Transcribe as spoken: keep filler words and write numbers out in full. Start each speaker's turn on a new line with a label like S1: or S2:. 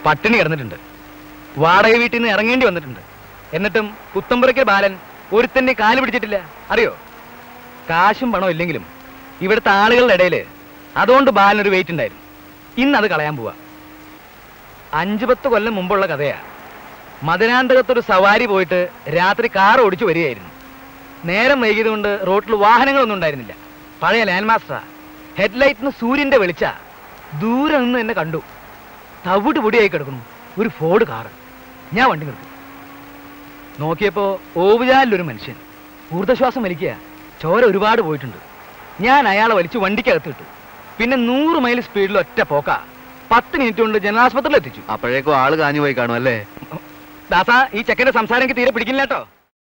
S1: പട്ടിണി കിടന്നിട്ടുണ്ട്. വാടക വീട്ടിൽ നിന്ന് ഇറങ്ങേണ്ടി വന്നിട്ടുണ്ട്. എന്നിട്ടും പുത്തമ്പുറയ്ക്ക് ബാലൻ ഒരുത്തന്നെ കാല് പിടിച്ചിട്ടില്ല. അറിയോ? കാശും പണവും ഇല്ലെങ്കിലും ഇവിടുത്തെ ആളുകളുടെ ഇടയിൽ അതുകൊണ്ട് ബാലനൊരു വെയിറ്റ് ഉണ്ടായിരുന്നു. ഇന്ന് അത് കളയാൻ പോവാ. അഞ്ചു പത്ത് കൊല്ലം മുമ്പുള്ള കഥയാ. മദനാന്തകത്തൊരു സവാരി പോയിട്ട് രാത്രി കാർ ഓടിച്ചു വരികയായിരുന്നു. നേരം വൈകിയതുകൊണ്ട് റോട്ടിൽ വാഹനങ്ങളൊന്നും ഉണ്ടായിരുന്നില്ല. പഴയ ലാൻഡ് മാസ്റ്ററാ. ഹെഡ്ലൈറ്റിന് സൂര്യന്റെ വെളിച്ച. ദൂരെ നിന്ന് എന്നെ കണ്ടു. തവിട് പൊടിയായി കിടക്കുന്നു ഒരു ഫോർഡ് കാറ്. ഞാൻ വണ്ടി നിർത്തി. നോക്കിയപ്പോ ഓവുചാലിലൊരു മനുഷ്യൻ ഊർദ്ധശ്വാസം വലിക്കുക. ചോര ഒരുപാട് പോയിട്ടുണ്ട്. ഞാൻ അയാളെ വലിച്ചു വണ്ടിക്കകത്ത് ഇട്ടു. പിന്നെ നൂറ് മൈൽ സ്പീഡിൽ ഒറ്റ പോക്ക. പത്ത് മിനിറ്റ് കൊണ്ട് ജനറാശുപത്രിയിൽ എത്തിച്ചു.
S2: അപ്പോഴേക്കും ആള് കാഞ്ഞു പോയി കാണും അല്ലേ?
S1: ദാസ, ഈ ചെക്കന്റെ സംസാരം എനിക്ക് തീരെ പിടിക്കില്ല കേട്ടോ.